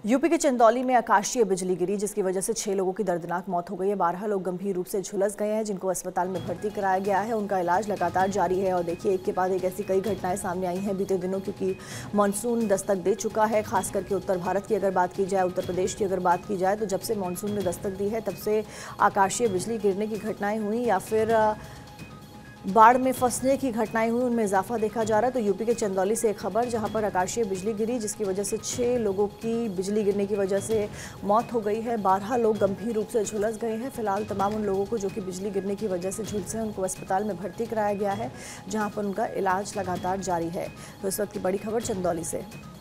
UP के चंदौली में आकाशीय बिजली गिरी जिसकी वजह से 6 लोगों की दर्दनाक मौत हो गई है। 12 लोग गंभीर रूप से झुलस गए हैं जिनको अस्पताल में भर्ती कराया गया है। उनका इलाज लगातार जारी है। और देखिए, एक के बाद एक ऐसी कई घटनाएं सामने आई हैं बीते दिनों, क्योंकि मानसून दस्तक दे चुका है। खास करके उत्तर भारत की अगर बात की जाए, उत्तर प्रदेश की अगर बात की जाए, तो जब से मानसून ने दस्तक दी है तब से आकाशीय बिजली गिरने की घटनाएं हुई या फिर बाढ़ में फंसने की घटनाएं हुई, उनमें इजाफा देखा जा रहा है। तो यूपी के चंदौली से एक खबर, जहां पर आकाशीय बिजली गिरी जिसकी वजह से 6 लोगों की बिजली गिरने की वजह से मौत हो गई है। 12 लोग गंभीर रूप से झुलस गए हैं। फिलहाल तमाम उन लोगों को जो कि बिजली गिरने की वजह से झुलसे हैं, उनको अस्पताल में भर्ती कराया गया है, जहाँ पर उनका इलाज लगातार जारी है। तो इस वक्त की बड़ी खबर चंदौली से।